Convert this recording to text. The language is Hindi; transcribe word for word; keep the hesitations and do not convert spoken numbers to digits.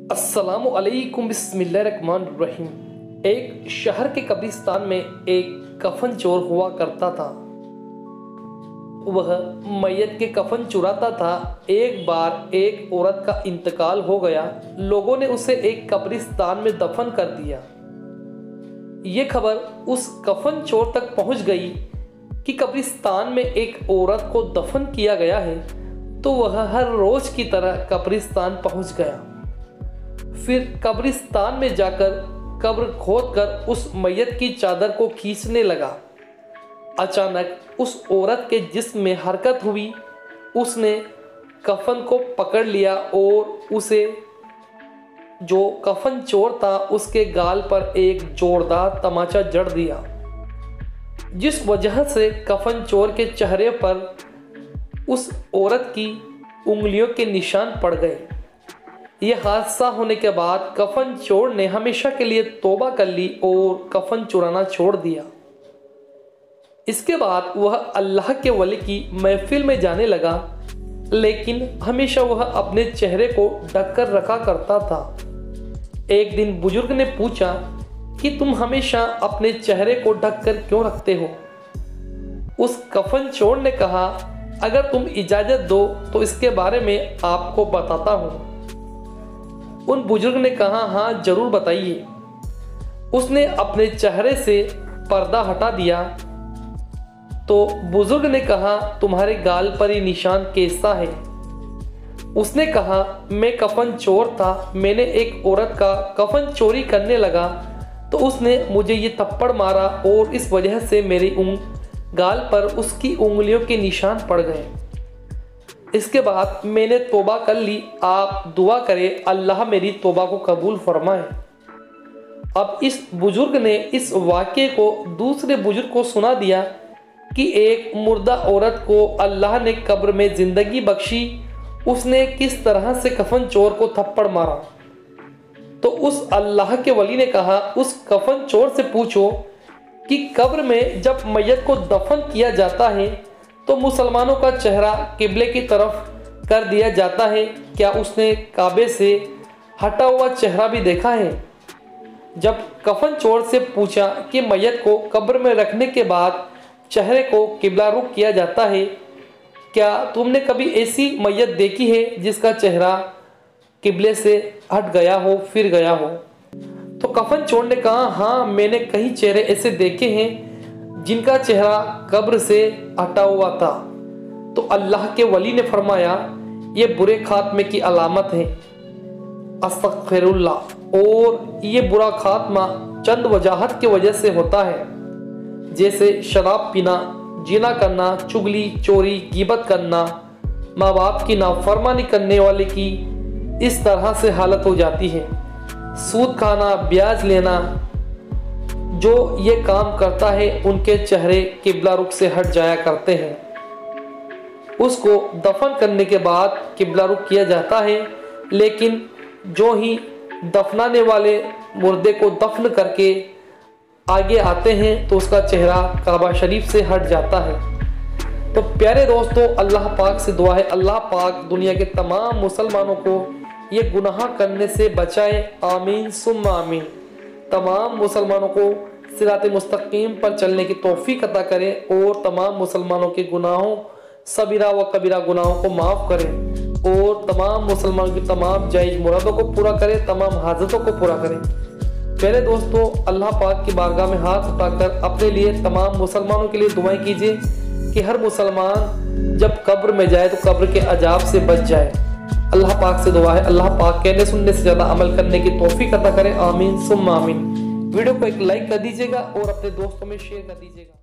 अस्सलामु अलैकुम बिस्मिल्लाहिर्रहमानिर्रहीम। एक शहर के कब्रिस्तान में एक कफन चोर हुआ करता था। वह मैयत के कफन चुराता था। एक बार एक औरत का इंतकाल हो गया। लोगों ने उसे एक कब्रिस्तान में दफन कर दिया। ये खबर उस कफन चोर तक पहुंच गई कि कब्रिस्तान में एक औरत को दफन किया गया है, तो वह हर रोज की तरह कब्रिस्तान पहुंच गया। फिर कब्रिस्तान में जाकर कब्र खोदकर उस मैयत की चादर को खींचने लगा। अचानक उस औरत के जिस्म में हरकत हुई। उसने कफन को पकड़ लिया और उसे जो कफन चोर था उसके गाल पर एक जोरदार तमाचा जड़ दिया, जिस वजह से कफन चोर के चेहरे पर उस औरत की उंगलियों के निशान पड़ गए। यह हादसा होने के बाद कफन चोर ने हमेशा के लिए तौबा कर ली और कफन चुराना छोड़ दिया। इसके बाद वह अल्लाह के वली की महफिल में जाने लगा, लेकिन हमेशा वह अपने चेहरे को ढककर रखा करता था। एक दिन बुजुर्ग ने पूछा कि तुम हमेशा अपने चेहरे को ढककर क्यों रखते हो? उस कफन चोर ने कहा, अगर तुम इजाजत दो तो इसके बारे में आपको बताता हूँ। उन बुजुर्ग ने कहा, हाँ जरूर बताइए। उसने अपने चेहरे से पर्दा हटा दिया तो बुजुर्ग ने कहा, तुम्हारे गाल पर ये निशान कैसा है? उसने कहा, मैं कफन चोर था। मैंने एक औरत का कफन चोरी करने लगा तो उसने मुझे ये थप्पड़ मारा और इस वजह से मेरी उंग गाल पर उसकी उंगलियों के निशान पड़ गए। इसके बाद मैंने तौबा कर ली। आप दुआ करें अल्लाह मेरी तौबा को कबूल फरमाए। अब इस बुजुर्ग ने इस वाक़े को दूसरे बुजुर्ग को सुना दिया कि एक मुर्दा औरत को अल्लाह ने कब्र में ज़िंदगी बख्शी, उसने किस तरह से कफन चोर को थप्पड़ मारा। तो उस अल्लाह के वली ने कहा, उस कफन चोर से पूछो कि कब्र में जब मैयत को दफन किया जाता है तो मुसलमानों का चेहरा किबले की तरफ कर दिया जाता है, क्या उसने काबे से हटा हुआ चेहरा भी देखा है? जब कफन चोर से पूछा कि मैयत को कब्र में रखने के बाद चेहरे को किबला रुख किया जाता है, क्या तुमने कभी ऐसी मैयत देखी है जिसका चेहरा किबले से हट गया हो, फिर गया हो? तो कफन चोर ने कहा, हाँ मैंने कई चेहरे ऐसे देखे हैं जिनका चेहरा कब्र से हटा हुआ था। तो अल्लाह के वली ने फरमाया, ये बुरे खात्मे की अलामत है, अस्तगफिरुल्लाह। और ये बुरा खात्मा चंद वजाहत की वजह से होता है, जैसे शराब पीना, जिना करना, चुगली, चोरी, गिबत करना, माँ बाप की नाफरमानी करने वाले की इस तरह से हालत हो जाती है। सूद खाना, ब्याज लेना, जो ये काम करता है उनके चेहरे किबला रुख से हट जाया करते हैं। उसको दफन करने के बाद किबला रुख किया जाता है, लेकिन जो ही दफनाने वाले मुर्दे को दफन करके आगे आते हैं तो उसका चेहरा काबा शरीफ से हट जाता है। तो प्यारे दोस्तों, अल्लाह पाक से दुआ है, अल्लाह पाक दुनिया के तमाम मुसलमानों को ये गुनाह करने से बचाए। आमीन सुम्मा आमीन। तमाम मुसलमानों को सिरात मुस्तकीम पर चलने की तौफीक अता करें और तमाम मुसलमानों के गुनाहों, सबीरा व कबीरा गुनाहों को माफ़ करें और तमाम मुसलमानों की तमाम जायज़ मुरादों को पूरा करें, तमाम हाजतों को पूरा करें। पहले दोस्तों, अल्लाह पाक की बारगाह में हाथ उठाकर अपने लिए, तमाम मुसलमानों के लिए दुआएं कीजिए कि हर मुसलमान जब कब्र में जाए तो कब्र के अजाब से बच जाए। अल्लाह पाक से दुआ है, अल्लाह पाक कहने सुनने से ज़्यादा अमल करने की तौफीक अता करें। आमीन सुम्मा आमीन। वीडियो को एक लाइक कर दीजिएगा और अपने दोस्तों में शेयर कर दीजिएगा।